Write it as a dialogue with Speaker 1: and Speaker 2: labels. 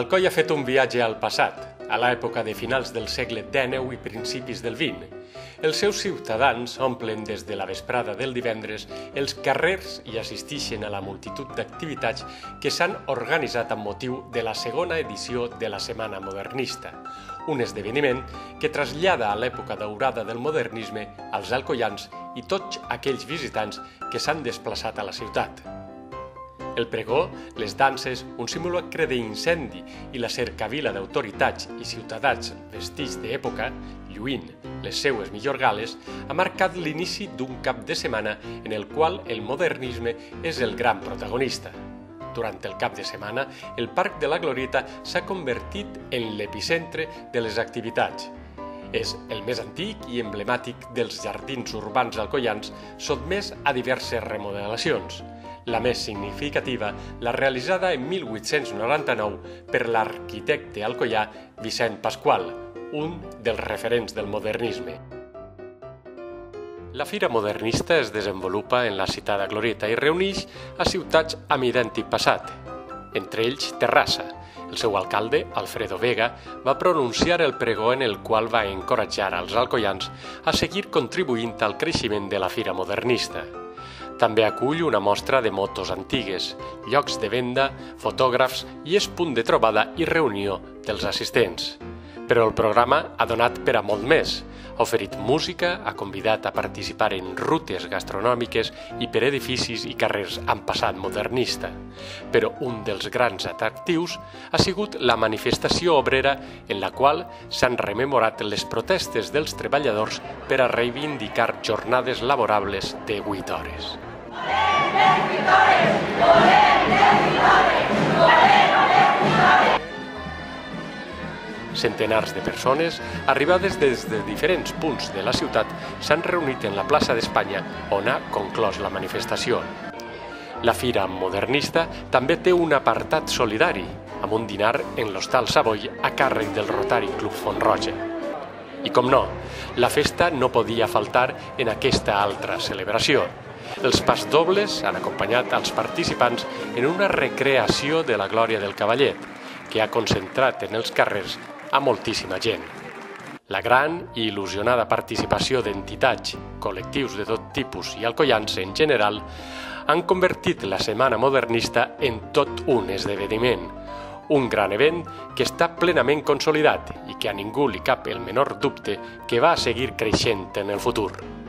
Speaker 1: L'Alcoi ha fet un viatge al passat, a l'època de finals del segle XIX i principis del XX. Els seus ciutadans omplen des de la vesprada del divendres els carrers i assisteixen a la multitud d'activitats que s'han organitzat amb motiu de la segona edició de la Setmana Modernista, un esdeveniment que trasllada a l'època daurada del modernisme als alcoians i tots aquells visitants que s'han desplaçat a la ciutat. El pregó, les danses, un simulacre d'incendi i la cercavila d'autoritats i ciutadans vestits d'època, lluint les seues millors gales, ha marcat l'inici d'un cap de setmana en el qual el modernisme és el gran protagonista. Durant el cap de setmana, el Parc de la Glorieta s'ha convertit en l'epicentre de les activitats. És el més antic i emblemàtic dels jardins urbans alcoians, sotmès a diverses remodelacions. La més significativa, la realitzada en 1899 per l'arquitecte alcoià Vicent Pasqual, un dels referents del modernisme. La Fira Modernista es desenvolupa en la citada Glorieta i reuneix a ciutats amb idèntic passat, entre ells Terrassa. El seu alcalde, Alfredo Vega, va pronunciar el pregó en el qual va encoratjar als alcoians a seguir contribuint al creixement de la Fira Modernista. També acull una mostra de motos antigues, llocs de venda, fotògrafs i és punt de trobada i reunió dels assistents. Però el programa ha donat per a molt més. Ha oferit música, ha convidat a participar en rutes gastronòmiques i per edificis i carrers amb passat modernista. Però un dels grans atractius ha sigut la manifestació obrera en la qual s'han rememorat les protestes dels treballadors per a reivindicar jornades laborables de 8 hores. Centenars de persones, arribades des de diferents punts de la ciutat, s'han reunit en la plaça d'Espanya, on ha conclòs la manifestació. La Fira Modernista també té un apartat solidari, amb un dinar en l'Hostal Savoy a càrrec del Rotary Club Font-roja. I com no, la festa no podia faltar en aquesta altra celebració. Els pasdobles han acompanyat als participants en una recreació de la glòria del cavallet, que ha concentrat en els carrers a moltíssima gent. La gran i il·lusionada participació d'entitats, col·lectius de tot tipus i alcoians en general han convertit la Setmana Modernista en tot un esdeveniment, un gran event que està plenament consolidat i que a ningú li cap el menor dubte que va seguir creixent en el futur.